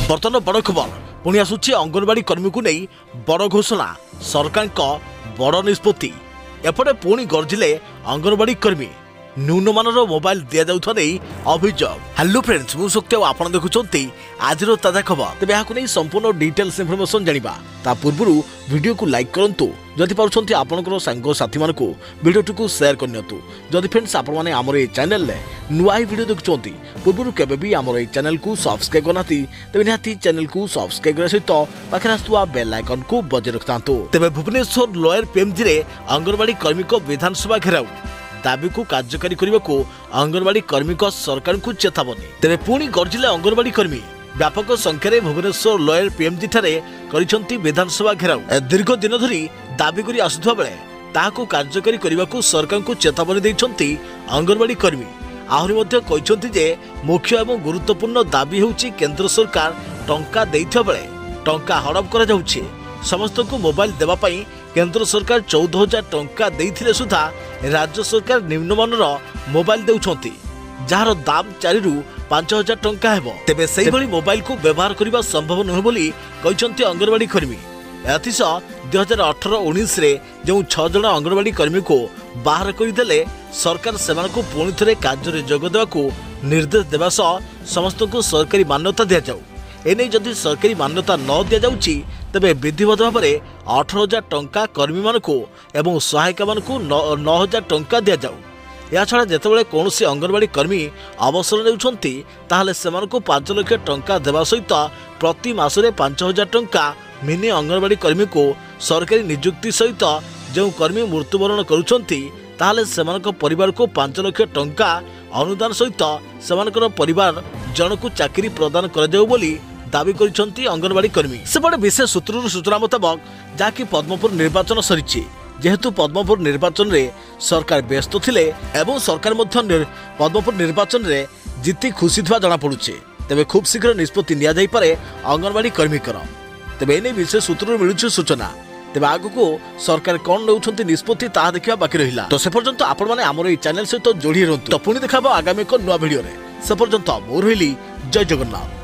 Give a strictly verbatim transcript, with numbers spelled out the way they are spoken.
बर्तमान बड़ खबर पुणी आसुची अंगनवाड़ी कर्मी को नहीं बड़ घोषणा सरकार बड़ निष्पत्ति एपटे पुणी गर्जिले अंगनवाड़ी कर्मी न्यूनमानर मोबाइल दि जाउथवा नहीं अभियोग। हेलो फ्रेंड्स मु शक्ति आप देखुंत आज ताजा खबर तेज यहाँ संपूर्ण डिटेल्स इनफॉरमेशन जानिबा ता पूर्व वीडियो को लाइक करंतु जदि पारुछंती आपनकर सांग साथी मानकु वीडियो को शेयर करनियतु जदि फ्रेंड्स आपण माने हमर ए चैनल ले नुआ वीडियो देखुंती पूर्व केबे भी हमर ए चैनल को सब्सक्राइब करनाती तेबे निहाती चैनल को सब्सक्राइब करे सहित पाखे आसुवा बेल आइकन को बजे रखतांतु। तेबे भुवनेश्वर लोयर पीएमजी रे अंगनवाड़ी कर्मी को विधानसभा घेराव दाबी को कार्यकारी करने को अंगनवाड़ी कर्मी को सरकार को चेतावनी। तेरे पुणी गर्जिले अंगनवाड़ी कर्मी व्यापक संख्यार भुवनेश्वर लोयर पीएमजी ठारे करिसंती विधानसभा घेराव दीर्घ दिन धरी दाबी करी आसुथबा बेले ताहाको कार्यकारी करने को सरकार को चेतावनी दैछंती अंगनवाड़ी कर्मी। आहरी मध्य कहिसंती जे मुख्य एवं गुरुत्वपूर्ण दाबी हेउची केंद्र सरकार टंका दैथिबा बेले टंका हड़प करा जाउछि। समस्त को मोबाइल देवा पाई केंद्र सरकार चौदह हजार टंका देइथिले सुधा राज्य सरकार निम्नमानर मोबाइल देउछंती जार दाम चारि रु पांच हजार टंका हेबो। तेबे सेही भली मोबाइल को व्यवहार करबा संभव नहे बोली कहिसंती अंगनवाड़ी कर्मी। एथिस दो हजार अठारह उन्नीस रे जो छह जण अंगनवाड़ी कर्मी को बाहर करदेले सरकार सेमानकु पुणी थरे कार्य रे जोग देवा को निर्देश देवा सह समस्त को सरकारी मान्यता दिया जाऊ। एने जदि सरकारी मान्यता न दि जाउची तेबे विधिवत भाव में अठारह हजार टंका कर्मी मानकु एवं सहायिका मानकु नौ हजार टंका दि जाऊ। या छड़ा जेतेबेले कौनसी अंगनवाड़ी कर्मी अवसर नेउछंती ताहले सेमानकु पांच लाख टंका देवा सहित प्रति मासरे पांच हजार टंका मिनी अंगनवाड़ी कर्मी को सरकारी नियुक्ति सहित जो कर्मी मृत्युवरण करुछंती ताहले सेमानक परिवार को पांच लाख टंका अनुदान सहित सेमानकर परिवार जनकु चाकरी प्रदान कर जाऊ बोली दाबी करिसंती अंगनवाड़ी कर्मी। सेपटे विशेष सूत्र सूचना मुताबक जहाँकि पद्मपुर निर्वाचन सरी जेहेतु पद्मपुर निर्वाचन रे सरकार व्यस्त थिले एवं सरकार मध्य निर, पद्मपुर निर्वाचन रे जीति खुशी थिबा जଣା पड़ुछे तेबे खूब शीघ्र निष्पत्ति निया जाई पारे अंगनवाड़ी कर्मी कर। तेबे एने विशेष सूत्र मिलुछि सूचना तेबे आगको सरकार कौन नौछंती निष्पत्ति ताहा देखिबा बाकी रहिला। तो से पर्यंत आपण माने हमर ए चैनल सहित जोड़ी रहंतु। तो पुणी देखाबो आगामी को नुवा वीडियो रे। से पर्यंत मोर होइली जय जगन्नाथ।